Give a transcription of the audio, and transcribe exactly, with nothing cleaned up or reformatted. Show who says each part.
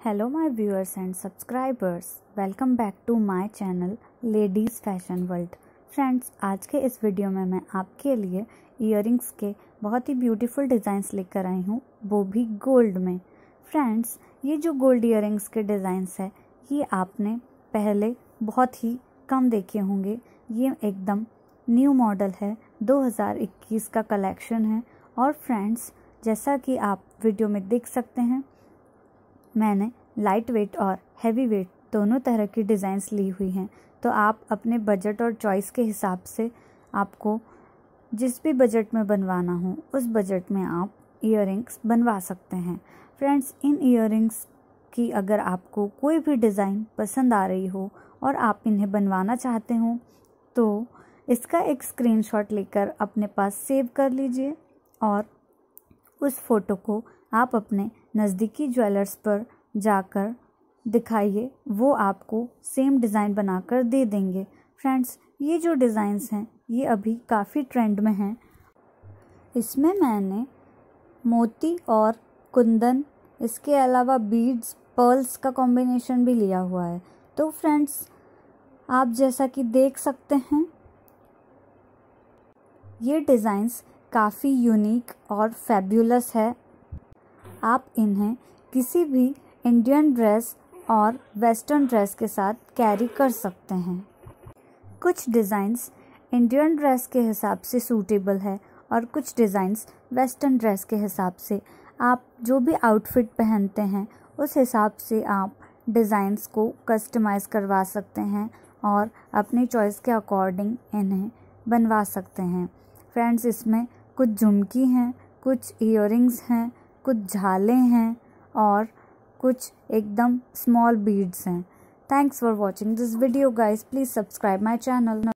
Speaker 1: Hello my viewers and subscribers, welcome back to my channel ladies fashion world. Friends, आज के इस video में मैं आपके लिए इयररिंग्स के बहुत ही ब्यूटीफुल डिज़ाइंस लेकर आई हूँ, वो भी गोल्ड में। फ्रेंड्स, ये जो गोल्ड इयररिंग्स के डिज़ाइंस है ये आपने पहले बहुत ही कम देखे होंगे। ये एकदम न्यू मॉडल है, दो हज़ार इक्कीस का कलेक्शन है। और फ्रेंड्स, जैसा कि आप वीडियो में देख सकते हैं, मैंने लाइट वेट और हैवी वेट दोनों तरह की डिज़ाइंस ली हुई हैं। तो आप अपने बजट और चॉइस के हिसाब से आपको जिस भी बजट में बनवाना हो उस बजट में आप इयररिंग्स बनवा सकते हैं। फ्रेंड्स, इन इयररिंग्स की अगर आपको कोई भी डिज़ाइन पसंद आ रही हो और आप इन्हें बनवाना चाहते हो तो इसका एक स्क्रीनशॉट लेकर अपने पास सेव कर लीजिए और उस फ़ोटो को आप अपने नज़दीकी ज्वेलर्स पर जाकर दिखाइए, वो आपको सेम डिज़ाइन बनाकर दे देंगे। फ्रेंड्स, ये जो डिज़ाइंस हैं ये अभी काफ़ी ट्रेंड में हैं। इसमें मैंने मोती और कुंदन, इसके अलावा बीड्स, पर्ल्स का कॉम्बिनेशन भी लिया हुआ है। तो फ्रेंड्स, आप जैसा कि देख सकते हैं, ये डिज़ाइंस काफ़ी यूनिक और फैब्युलस है। आप इन्हें किसी भी इंडियन ड्रेस और वेस्टर्न ड्रेस के साथ कैरी कर सकते हैं। कुछ डिज़ाइंस इंडियन ड्रेस के हिसाब से सूटेबल है और कुछ डिज़ाइंस वेस्टर्न ड्रेस के हिसाब से। आप जो भी आउटफिट पहनते हैं उस हिसाब से आप डिज़ाइंस को कस्टमाइज़ करवा सकते हैं और अपनी चॉइस के अकॉर्डिंग इन्हें बनवा सकते हैं। फ्रेंड्स, इसमें कुछ झुमकी हैं, कुछ इयररिंग्स हैं, कुछ झालें हैं और कुछ एकदम स्मॉल बीड्स हैं। Thanks for watching this video guys. Please subscribe my channel.